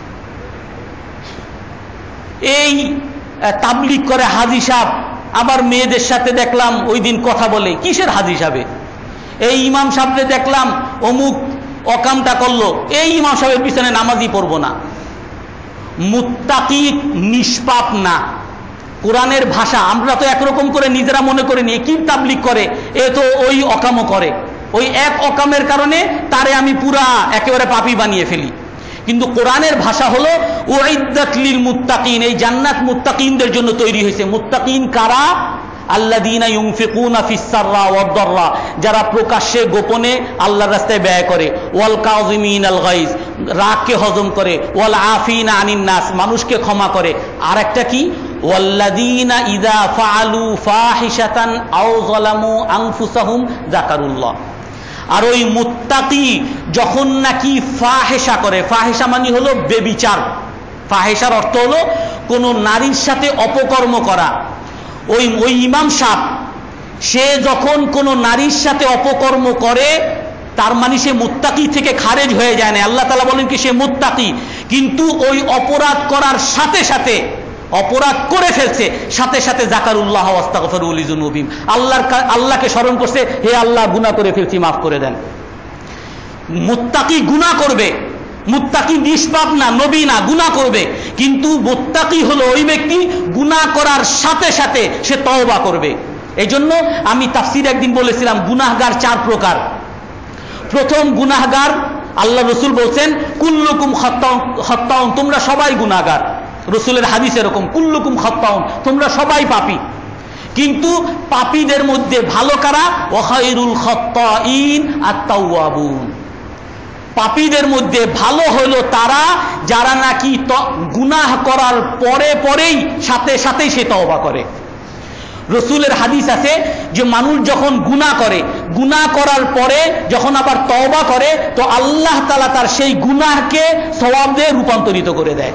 এই তাবলিগ করে হাজী সাহেব, আবার মেয়েদের সাথে দেখলাম ওই দিন কথা বলে, কিসের হাজী সাহেব? এই ইমাম সাহেবকে দেখলাম অমুক অকামটা করলো, এই ইমাম সাহেবের পিছনে নামাজই পড়বো না। মুত্তাকি নিষ্পাপ না। কোরআনের ভাষা আমরা তো একরকম করে নিজেরা মনে করে নিয়ে কি তাবলিগ করে, এ তো ওই অকামও করে, ওই এক অকামের কারণে তারে আমি পুরা একেবারে পাপী বানিয়ে ফেলি। কিন্তু কোরআনের ভাষা হলো উইদ্দাত লিল মুত্তাকিন, এই জান্নাত মুত্তাকিনদের জন্য তৈরি হয়েছে। মুত্তাকিন কারা? আল্লাযীনা ইউনফিকুনা ফিস সাররা ওয়াদ দাররা, যারা প্রকাশ্যে গোপনে আল্লাহর রাস্তায় ব্যয় করে, ওয়াল কাযিমিনাল গায়জ, রাগকে হজম করে, ওয়াল আফিনা আনিন নাস, মানুষকে ক্ষমা করে। আর একটা কি? ওয়াল্লাযীনা ইযা ফাআলু ফাহিশাতান আও যালামু আনফুসাহুম যাকারুল্লাহ, আর ওই মুত্তাকি যখন নাকি ফাহেসা করে, ফাহেসা মানে হলো বেবিচার, ফাহেসার অর্থ হলো কোনো নারীর সাথে অপকর্ম করা। ওই ওই ইমাম সাহেব সে যখন কোনো নারীর সাথে অপকর্ম করে তার মানে সে মুত্তাকি থেকে খারেজ হয়ে যায় না। আল্লাহ তাআলা বলেন কি সে মুত্তাকি, কিন্তু ওই অপরাধ করার সাথে সাথে, অপরাধ করে ফেলছে সাথে সাথে যাকারুল্লাহ ওয়াস্তাগফিরু লিযুনুবিহিম, আল্লাহর আল্লাহকে স্মরণ করছে, হে আল্লাহ গুনাহ করে ফেলছি, মাফ করে দেন। মুত্তাকি গুনাহ করবে, মুত্তাকি নিষ্পাপ না, নবী না, গুনাহ করবে, কিন্তু মুত্তাকি হলো ওই ব্যক্তি গুনাহ করার সাথে সাথে সে তওবা করবে। এই জন্য আমি তাফসীরে একদিন বলেছিলাম গুনাহগার চার প্রকার। প্রথম গুনাহগার, আল্লাহ রসুল বলছেন কুল্লুকুম খাত্তাউন, তোমরা সবাই গুনাহগার। রসুলের হাদিস এরকম, কুল্লুকুম খাত্তাউন, তোমরা সবাই পাপী। কিন্তু পাপীদের মধ্যে ভালো কারা? ওয়া খায়রুল খাত্তাইন আত-তাওয়াবুন, পাপীদের মধ্যে ভালো হলো তারা যারা নাকি গুনাহ করার পরে পরেই সাথে সাথেই সে তওবা করে। রসুলের হাদিস আছে যে মানুষ যখন গুনাহ করে, গুনাহ করার পরে যখন আবার তওবা করে তো আল্লাহ তাআলা তার সেই গুনাহকে সওয়াব দিয়ে রূপান্তরিত করে দেয়।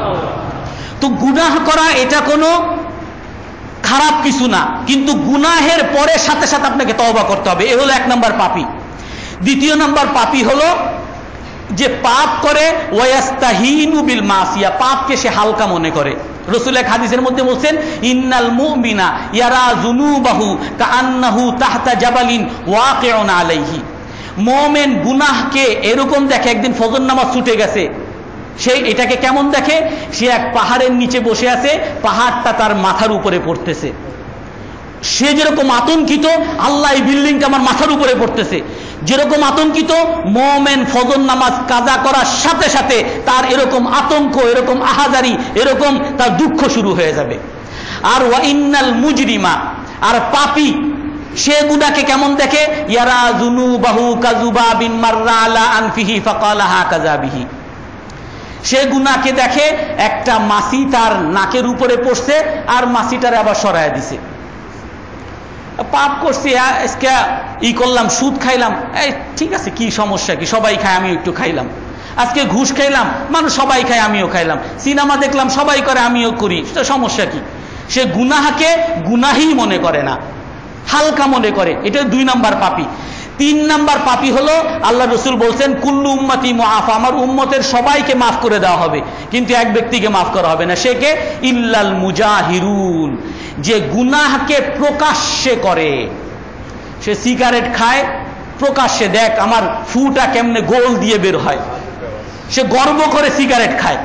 তো গুনাহ করা এটা কোনো খারাপ কিছু না, কিন্তু গুনাহের পরে সাথে সাথে আপনাকে তওবা করতে হবে, এ হলো এক নম্বর পাপী। দ্বিতীয় নম্বর পাপী হলো যে পাপ করে ওয়াস্তাহিনু বিল মাসিয়া, পাপকে সে হালকা মনে করে। রাসূল এক হাদিসের মধ্যে বলছেন ইন্নাল মুমিনা ইয়ারা যুনুবাহু কাআন্নাহু তাহতা জাবালিন ওয়াকিউন আলাইহি, মুমিন গুনাহকে এরকম দেখে, একদিন ফজর নামাজ ছুটে গেছে, সে এটাকে কেমন দেখে? সে এক পাহাড়ের নিচে বসে আছে, পাহাড়টা তার মাথার উপরে পড়তেছে। সে যেরকম আতঙ্কিত, আল্লাহ এই বিল্ডিংটা আমার মাথার উপরে পড়তেছে, যেরকম আতঙ্কিত মুমিন ফজর নামাজ কাজা করার সাথে সাথে তার এরকম আতঙ্ক, এরকম আহাজারি, এরকম তার দুঃখ শুরু হয়ে যাবে। আর ওয়া ইন্নাল মুজরিমা, আর পাপী সে গুনাহকে কেমন দেখে? ইয়ারা যুনুবাহু কাযুবাবিন মাররা আলা আনফিহি ফাকালা হাকাযা বিহি, সে গুনাহকে দেখে একটা মাছি তার নাকের উপরে পড়ছে আর মাছিটারে আবার সরায় দিছে। পাপ করছি, আজকে ই করলাম, সুদ খাইলাম, এই ঠিক আছে, কি সমস্যা কি, সবাই খায় আমি একটু খাইলাম। আজকে ঘুষ খাইলাম, মানুষ সবাই খায় আমিও খাইলাম। সিনেমা দেখলাম, সবাই করে আমিও করি, সমস্যা কি? সে গুনাহকে গুনাহই মনে করে না, হালকা মনে করে। এটা দুই নাম্বার পাপী। তিন নাম্বার পাপী হলো আল্লাহ রসুল বলছেন কুল্লু উম্মতি মুআফা, আমার উম্মতের সবাইকে মাফ করে দেওয়া হবে, কিন্তু এক ব্যক্তিকে মাফ করা হবে না। সে কে? ইল্লাল মুজাহিরুন, যে গুনাহকে প্রকাশ্যে করে। সে সিগারেট খায় প্রকাশ্যে, দেখ আমার ফুটা কেমনে গোল দিয়ে বের হয়, সে গর্ব করে সিগারেট খায়।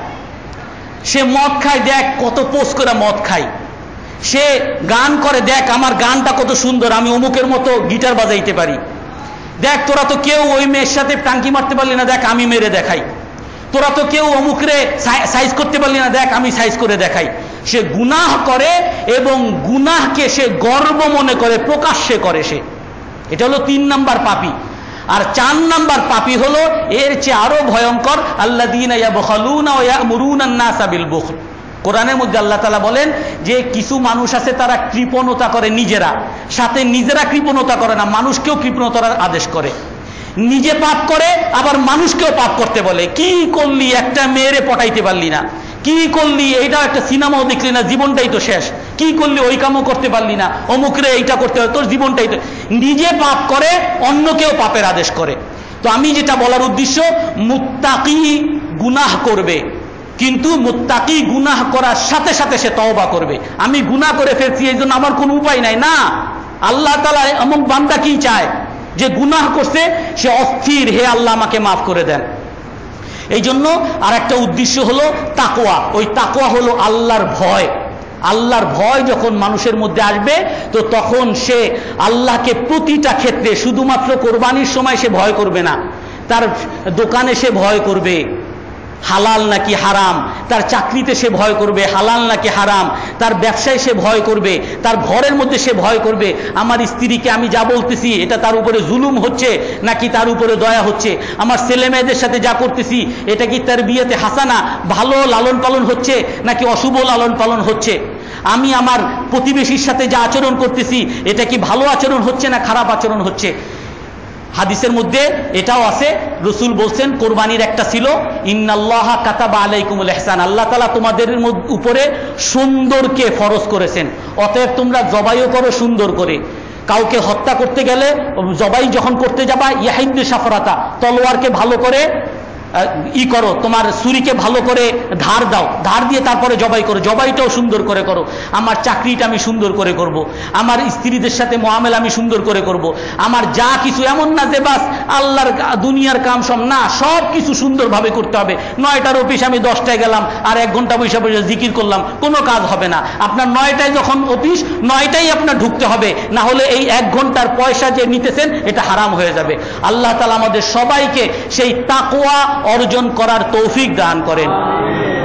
সে মদ খায়, দেখ কত পোস্ট করে মদ খায়। সে গান করে, দেখ আমার গানটা কত সুন্দর, আমি অমুকের মতো গিটার বাজাইতে পারি। দেখ তোরা তো কেউ ওই মেয়ের সাথে টাঙ্কি মারতে পারলি না, দেখ আমি মেরে দেখাই। তোরা তো কেউ অমুকরে সাইজ করতে পারলি না, দেখ আমি সাইজ করে দেখাই। সে গুনাহ করে এবং গুনাহকে সে গর্ব মনে করে, প্রকাশ্যে করে সে। এটা হলো তিন নাম্বার পাপী। আর চার নাম্বার পাপী হলো এর চেয়ে আরো ভয়ঙ্কর, আল্লাযীনা ইয়াবখালুনা ওয়া ইয়া'মুরুনা আন-নাসা বিল বুখল। কোরআনের মধ্যে আল্লাহ তাআলা বলেন যে কিছু মানুষ আছে তারা কৃপণতা করে নিজেরা, সাথে নিজেরা কৃপণতা করে না, মানুষকেও কৃপণতার আদেশ করে। নিজে পাপ করে আবার মানুষকেও পাপ করতে বলে। কি করলি, একটা মেয়েরে পটাইতে পারলি না, কি করলি, এইটা একটা সিনেমাও দেখলি না, জীবনটাই তো শেষ। কি করলি, ওই কামও করতে পারলি না, অমুকরে এইটা করতে হবে, তোর জীবনটাই তো। নিজে পাপ করে, অন্যকেও পাপের আদেশ করে। তো আমি যেটা বলার উদ্দেশ্য, মুত্তাকি গুনাহ করবে, কিন্তু মুত্তাকি গুনাহ করার সাথে সাথে সে তওবা করবে। আমি গুনাহ করে ফেলছি এই জন্য আমার কোনো উপায় নাই, না। আল্লাহ তাআলা এমন বান্দা কি চায় যে গুনাহ করছে সে অস্থির, হে আল্লাহ আমাকে মাফ করে দেন। এই জন্য আর একটা উদ্দেশ্য হলো তাকওয়া। ওই তাকওয়া হলো আল্লাহর ভয়। আল্লাহর ভয় যখন মানুষের মধ্যে আসবে তো তখন সে আল্লাহকে প্রতিটা ক্ষেত্রে, শুধুমাত্র কোরবানির সময় সে ভয় করবে না, তার দোকানে সে ভয় করবে হালাল নাকি হারাম, তার চাকরিতে সে ভয় করবে হালাল নাকি হারাম, তার ব্যবসায় সে ভয় করবে, তার ঘরের মধ্যে সে ভয় করবে আমার স্ত্রীকে আমি যা বলতেছি এটা তার উপরে জুলুম হচ্ছে নাকি তার উপরে দয়া হচ্ছে, আমার ছেলে মেয়েদের সাথে যা করতেছি এটা কি তার বিয়েতে হাসানা ভালো লালন পালন হচ্ছে নাকি অশুভ লালন পালন হচ্ছে, আমি আমার প্রতিবেশীর সাথে যা আচরণ করতেছি এটা কি ভালো আচরণ হচ্ছে না খারাপ আচরণ হচ্ছে। হাদিসের মধ্যে এটাও আছে, রসুল বলছেন কোরবানির একটা ছিল ইন্নাল্লাহা কাতাবা আলাইকুমুল ইহসান, আল্লাহ তাআলা তোমাদের উপরে সুন্দরকে ফরজ করেছেন, অতএব তোমরা জবাইও করো সুন্দর করে। কাউকে হত্যা করতে গেলে জবাই যখন করতে যাবা ইয়াহিদ্দু সাফরাতা, তলোয়ারকে ভালো করে ই করো, তোমার ছুরিকে ভালো করে ধার দাও, ধার দিয়ে তারপরে জবাই করো, জবাইটাও সুন্দর করে করো। আমার চাকরিটা আমি সুন্দর করে করব, আমার স্ত্রীদের সাথে মুআমেলা আমি সুন্দর করে করব, আমার যা কিছু, এমন না যে বাস আল্লাহর দুনিয়ার কাম সব না, সব কিছু সুন্দরভাবে করতে হবে। নয়টার অফিস আমি দশটায় গেলাম আর এক ঘন্টা বসে বসে জিকির করলাম, কোনো কাজ হবে না। আপনার নয়টায় যখন অফিস, নয়টাই আপনার ঢুকতে হবে, না হলে এই এক ঘন্টার পয়সা যে নিতেছেন এটা হারাম হয়ে যাবে। আল্লাহ তাআলা আমাদের সবাইকে সেই তাকওয়া অর্জন করার তৌফিক দান করেন।